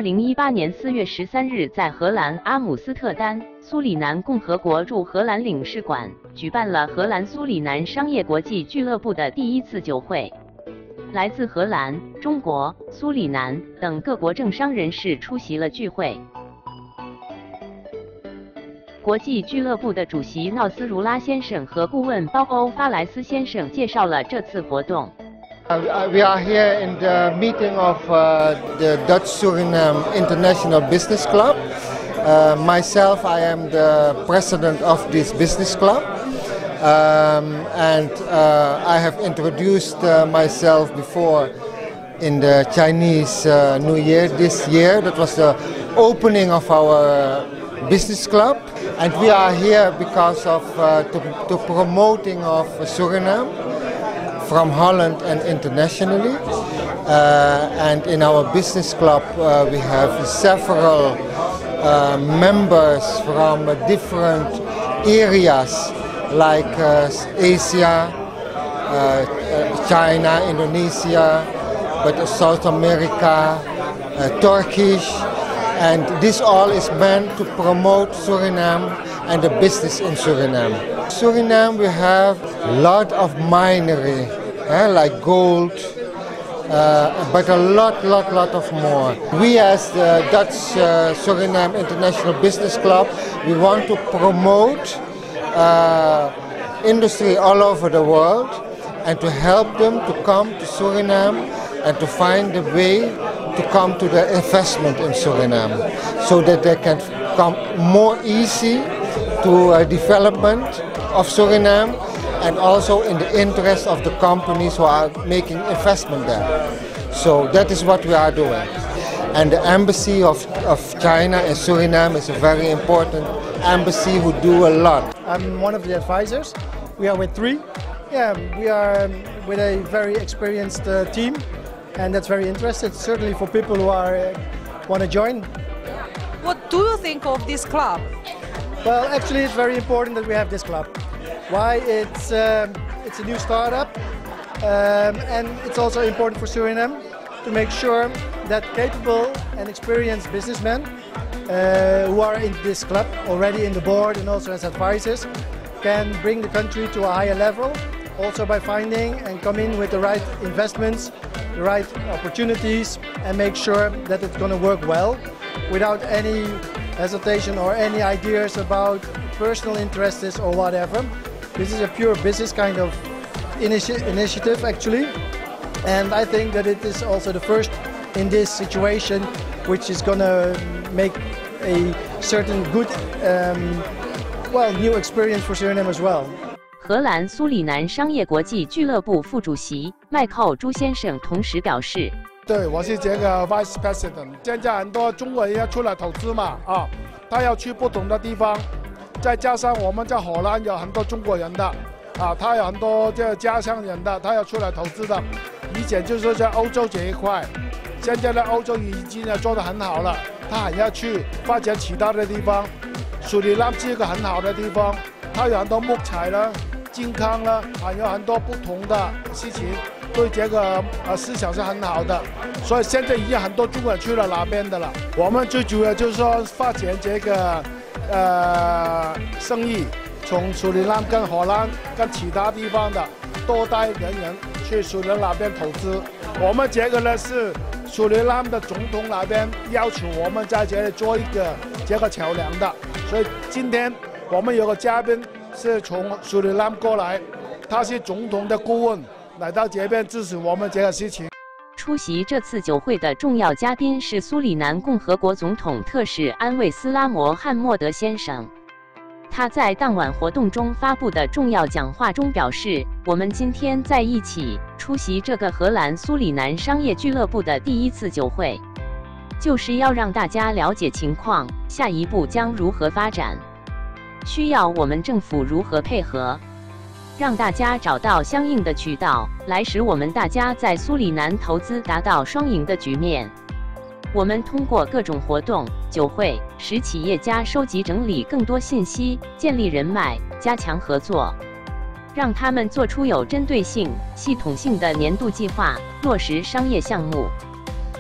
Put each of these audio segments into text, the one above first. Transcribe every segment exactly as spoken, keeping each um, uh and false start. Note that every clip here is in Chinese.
零一八年四月十三日，在荷兰阿姆斯特丹苏里南共和国驻荷兰领事馆举办了荷兰苏里南商业国际俱乐部的第一次酒会。来自荷兰、中国、苏里南等各国政商人士出席了聚会。国际俱乐部的主席闹斯如拉先生和顾问包欧发莱斯先生介绍了这次活动。 Uh, we are here in the meeting of uh, the Dutch Suriname International Business Club. Uh, myself, I am the president of this business club. Um, and uh, I have introduced uh, myself before in the Chinese uh, New Year this year. That was the opening of our business club. And we are here because of uh, to, to promoting of Suriname from Holland and internationally. Uh, and in our business club uh, we have several uh, members from uh, different areas like uh, Asia, uh, China, Indonesia, but South America, uh, Turkish, and this all is meant to promote Suriname and the business in Suriname. Suriname we have a lot of minery, eh, like gold, uh, but a lot, lot, lot of more. We as the Dutch uh, Suriname International Business Club, we want to promote uh, industry all over the world and to help them to come to Suriname and to find a way to come to the investment in Suriname so that they can come more easy to uh, development of Suriname and also in the interest of the companies who are making investment there. So that is what we are doing. And the embassy of, of China in Suriname is a very important embassy who do a lot. I'm one of the advisors. We are with three. Yeah, we are um, with a very experienced uh, team, and that's very interesting, certainly for people who are uh, want to join. What do you think of this club? Well, actually, it's very important that we have this club. Why? It's um, it's a new startup, um, and it's also important for Suriname to make sure that capable and experienced businessmen uh, who are in this club already in the board and also as advisors can bring the country to a higher level, also by finding and come in with the right investments, the right opportunities, and make sure that it's going to work well without any hesitation or any ideas about personal interests or whatever. This is a pure business kind of initi initiative actually, and I think that it is also the first in this situation which is going to make a certain good um, well, new experience for Suriname as well. 荷兰苏里南商业国际俱乐部副主席麦寇朱先生同时表示：“ 对，我是这个 Vice President。现在很多中国人要出来投资嘛，啊，他要去不同的地方，再加上我们在荷兰有很多中国人的，啊，他有很多这家乡人的，他要出来投资的。以前就是在欧洲这一块，现在呢，欧洲已经呢做得很好了，他还要去发展其他的地方。苏里南是一个很好的地方，它有很多木材了。” 健康了，还有很多不同的事情，对这个呃思想是很好的，所以现在已经很多中国人去了那边的了。我们最主要就是说发展这个呃生意，从苏里南跟荷兰跟其他地方的多带人人去苏里南那边投资。我们这个呢是苏里南的总统那边要求我们在这里做一个这个桥梁的，所以今天我们有个嘉宾。 是从苏里南过来，他是总统的顾问，来到这边支持我们这个事情。 出席这次酒会的重要嘉宾是苏里南共和国总统特使安卫斯拉摩汉默德先生。他在当晚活动中发布的重要讲话中表示：“我们今天在一起出席这个荷兰苏里南商业俱乐部的第一次酒会，就是要让大家了解情况，下一步将如何发展。” 需要我们政府如何配合，让大家找到相应的渠道，来使我们大家在苏里南投资达到双赢的局面。我们通过各种活动、酒会，使企业家收集整理更多信息，建立人脉，加强合作，让他们做出有针对性、系统性的年度计划，落实商业项目。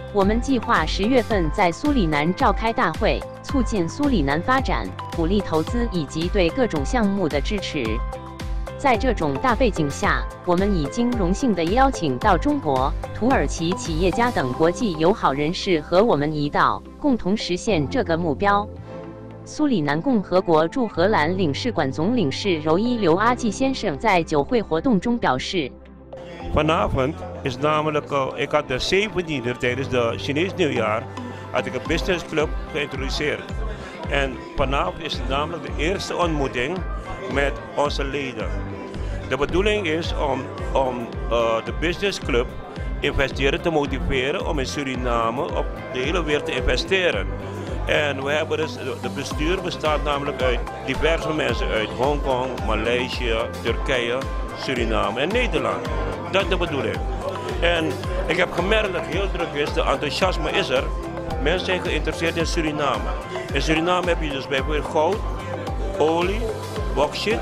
我们计划十月份在苏里南召开大会，促进苏里南发展，鼓励投资以及对各种项目的支持。在这种大背景下，我们已经荣幸地邀请到中国、土耳其企业家等国际友好人士和我们一道，共同实现这个目标。苏里南共和国驻荷兰领事馆总领事柔伊刘阿季先生在酒会活动中表示 Vanavond is namelijk, uh, ik had de zeventiende tijdens de Chinees nieuwjaar, had ik een businessclub geïntroduceerd. En vanavond is het namelijk de eerste ontmoeting met onze leden. De bedoeling is om, om uh, de businessclub investeerders te motiveren om in Suriname op de hele wereld te investeren. En we hebben dus, de bestuur bestaat namelijk uit diverse mensen uit Hongkong, Maleisië, Turkije, Suriname en Nederland. Dat is de bedoeling. En ik heb gemerkt dat het heel druk is, de enthousiasme is er. Mensen zijn geïnteresseerd in Suriname. In Suriname heb je dus bijvoorbeeld goud, olie, bauxiet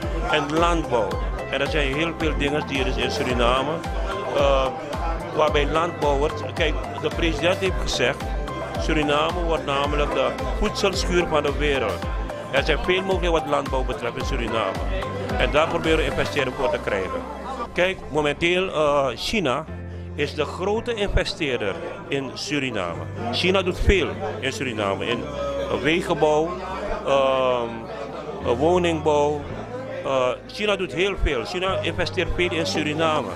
en landbouw. En dat zijn heel veel dingen die er is in Suriname. Uh, waarbij landbouwers, kijk, de president heeft gezegd, Suriname wordt namelijk de voedselschuur van de wereld. Er zijn veel mogelijkheden wat landbouw betreft in Suriname. En daar proberen we investeren voor te krijgen. Kijk, momenteel uh, China is de grote investeerder in Suriname. China doet veel in Suriname, in uh, wegenbouw, uh, uh, woningbouw. Uh, China doet heel veel. China investeert veel in Suriname.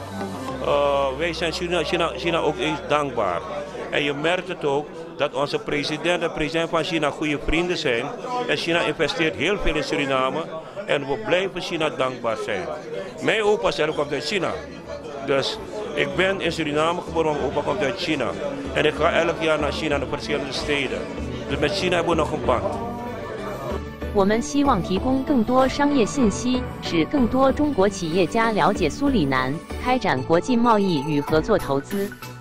Uh, wij zijn China, China, China ook eens dankbaar. En je merkt het ook dat onze president en president van China goede vrienden zijn. En China investeert heel veel in Suriname. En we blijven China dankbaar zijn. Mijn opa zelf komt uit China. Dus ik ben in Suriname geboren, mijn opa komt uit China. En ik ga elk jaar naar China, naar verschillende steden. Dus met China hebben we nog een band. 我们希望提供更多商业信息，使更多中国企业家了解苏里南，开展国际贸易与合作投资。